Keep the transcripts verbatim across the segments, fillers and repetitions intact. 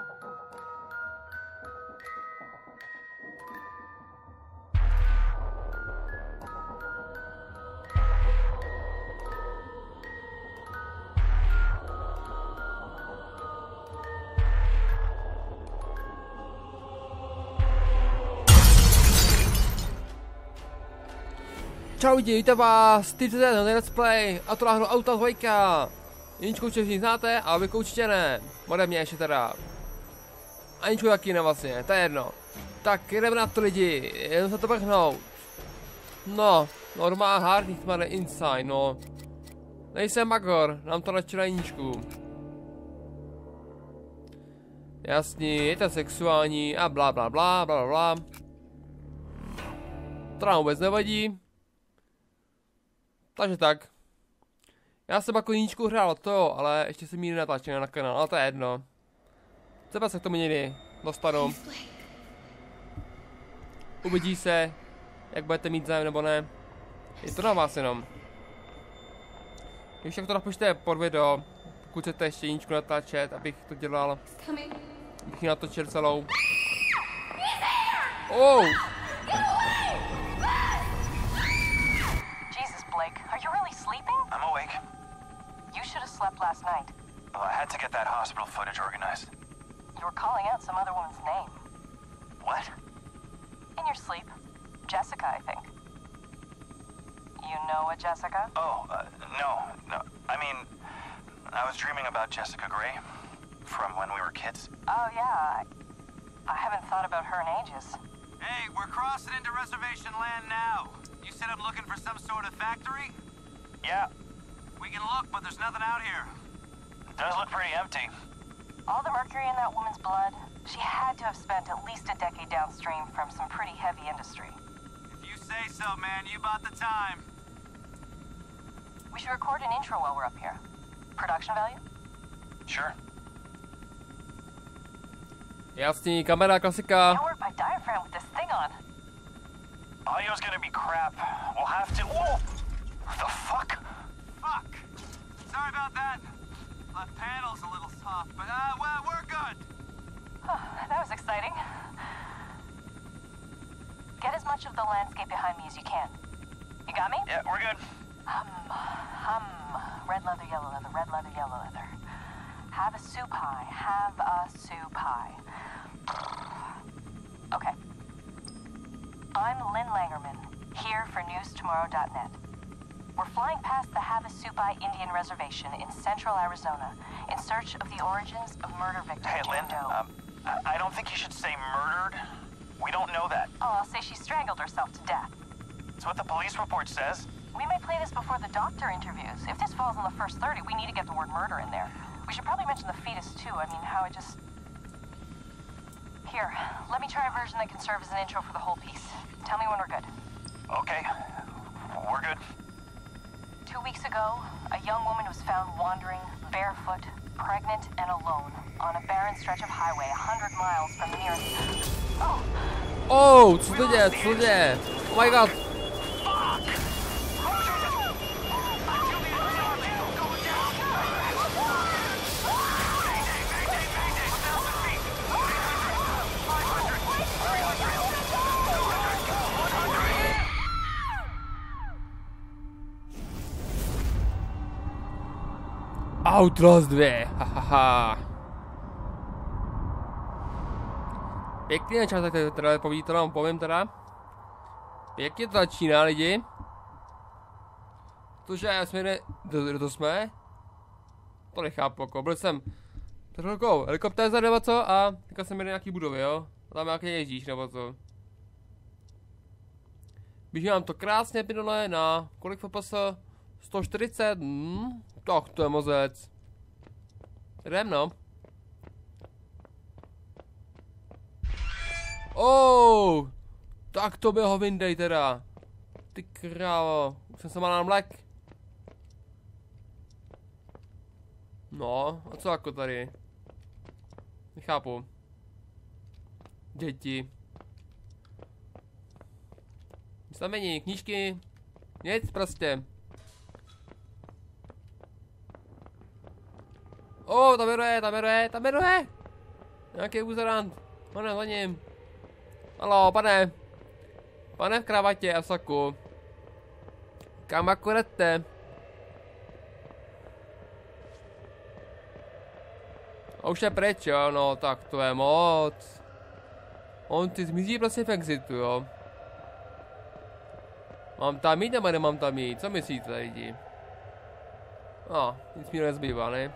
Čau lidi, víte vás, ty jste na Let's Play a to hru Auta dvojka. Aničku všichni znáte, ale vy určitě ne. Ode mě ještě teda. Aničku taky ne vlastně, to je jedno. Tak jdeme na to lidi, jen se to vrhnout. No, normál hard, nicméně inside, no. Nejsem magor, nám to radši na Aničku. Jasný, je to sexuální a bla bla bla bla bla. To nám vůbec nevadí. Takže tak. Já jsem jako Aničku hrál to jo, ale ještě jsem ji nenatáčel na kanál, ale to je jedno. Třeba se k tomu někdy dostanu. Uvidí se, jak budete mít zájem nebo ne. Je to na vás jenom. Když tak to napište pod video, pokud chcete ještě Aničku natáčet, abych to dělal. Abych ji natočil celou. Oh! I'm awake. You should have slept last night. Well, I had to get that hospital footage organized. You were calling out some other woman's name. What? In your sleep. Jessica, I think. You know a Jessica? Oh, uh, no, no. I mean, I was dreaming about Jessica Gray from when we were kids. Oh, yeah. I, I haven't thought about her in ages. Hey, we're crossing into reservation land now. You said I'm looking for some sort of factory? Yeah. We can look, but there's nothing out here. It does look pretty empty. All the mercury in that woman's blood, she had to have spent at least a decade downstream from some pretty heavy industry. If you say so, man, you bought the time. We should record an intro while we're up here. Production value? Sure. Jasný, kamera, klasika. Can't work my diaphragm with this thing on. Audio's gonna be crap. We'll have to. Whoa! The fuck? Fuck! Sorry about that. Left panel's a little soft, but uh, well, we're good. That was exciting. Get as much of the landscape behind me as you can. You got me? Yeah, we're good. Hum, hum. Red leather, yellow leather, red leather, yellow leather. Have a soup pie, have a soup pie. Okay. I'm Lynn Langerman, here for news tomorrow dot net. We're flying past the Havasupai Indian Reservation in central Arizona in search of the origins of murder victim Hey, Lynn, Jane Doe. um, I, I don't think you should say murdered. We don't know that. Oh, I'll say she strangled herself to death. It's what the police report says. We may play this before the doctor interviews. If this falls in the first thirty, we need to get the word murder in there. We should probably mention the fetus, too. I mean, how it just... Here, let me try a version that can serve as an intro for the whole piece. Tell me when we're good. Okay, we're good. Two weeks ago, a young woman was found wandering, barefoot, pregnant, and alone on a barren stretch of highway a hundred miles from the nearest... Oh! Oh, co to děje, co to děje? Oh my god. Outlast dva, hahaha. Pěkný začátek, teda poví to nám povím teda. Pěkně to začíná lidi. Cože jsme ne... Kdo to jsme? To nechápu, jako byl jsem před chvilkou helikoptéza nebo co a teďka jsem jde nějaký budovy, jo? A tam nějaký jezdíš nebo co? Běží nám to krásně pěnule na kolik F P S? sto čtyřicet? Hmm, tak to je mozec. Jdem no. Oh, tak to by ho vyndej teda. Ty krávo, už jsem se mal na mlek. No, a co jako tady? Nechápu. Děti. Znamení, knížky. Nic prostě. O, oh, tam jde, tam jde, tam jde. Nějaký buzerant. Pane, za ním. Haló, pane. Pane v kravatě a v saku. Kam akorát jdete? A už je pryč, jo, no, tak to je moc. On si zmizí prostě v exitu, jo. Mám tam jít nebo nemám tam jít? Co myslíte, lidi? No, nic mi nezbývá, ne?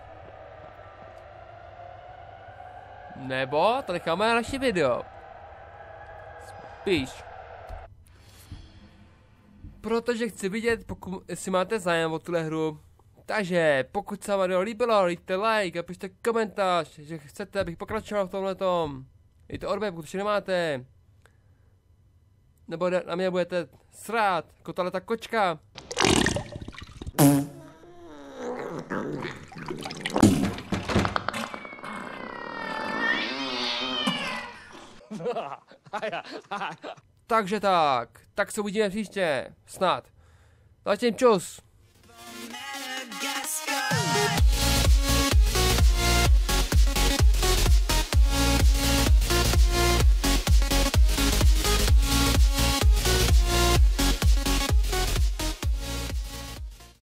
Nebo to necháme na naše video. Spíš. Protože chci vidět, pokud, jestli máte zájem o tuhle hru. Takže, pokud se vám video líbilo, dejte like a pište komentář, že chcete, abych pokračoval v tomhletom. Dejte odběr, pokud ještě nemáte. Nebo na mě budete srát, jako tahleta kočka. Takže tak, tak se uvidíme příště, snad. Zatím čus.